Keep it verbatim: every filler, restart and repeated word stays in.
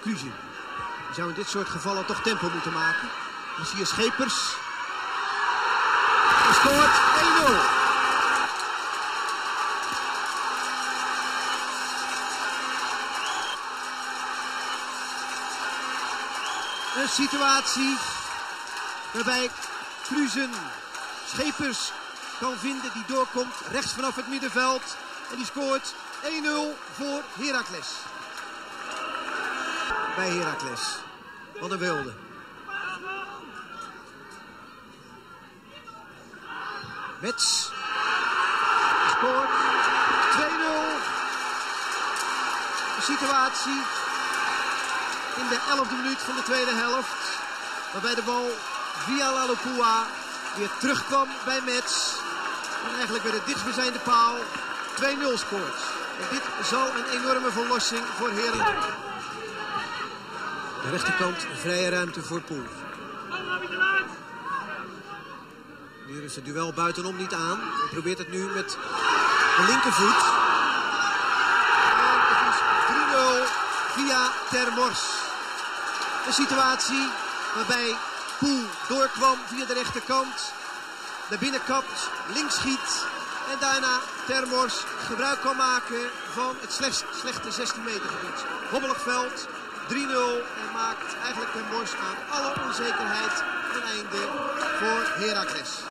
Cluj. Je zou in dit soort gevallen toch tempo moeten maken. Dan zie je Schepers. Hij scoort één nul. Een situatie waarbij Cluj Schepers kan vinden die doorkomt rechts vanaf het middenveld. En die scoort één nul voor Heracles. Bij Heracles. Wat een wilde. Mets. Scoort twee nul. Een situatie in de elfde minuut van de tweede helft. Waarbij de bal via Lalopua weer terugkwam bij Mets. En eigenlijk bij de dichtstbijzijnde paal twee nul scoort. En dit zal een enorme verlossing voor Heracles. De rechterkant vrije ruimte voor Poel. Hier is het duel buitenom niet aan. Hij probeert het nu met de linkervoet. En het is drie nul via Termors. Een situatie waarbij Poel doorkwam via de rechterkant. Naar binnen kapt, links schiet. En daarna Termors gebruik kan maken van het slechts, slechte zestien meter gebied. Hobbelig veld, drie nul. En maakt eigenlijk Termors aan alle onzekerheid een einde voor Heracles.